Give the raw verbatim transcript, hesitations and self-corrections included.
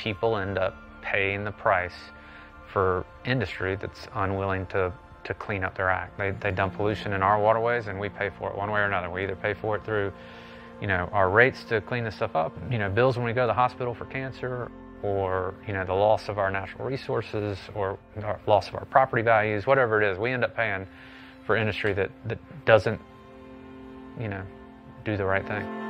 people end up paying the price for industry that's unwilling to, to clean up their act. They, they dump pollution in our waterways, and we pay for it one way or another. We either pay for it through, you know, our rates to clean this stuff up, you know, bills when we go to the hospital for cancer, or, you know, the loss of our natural resources, or our loss of our property values, whatever it is. We end up paying for industry that, that doesn't, you know, do the right thing.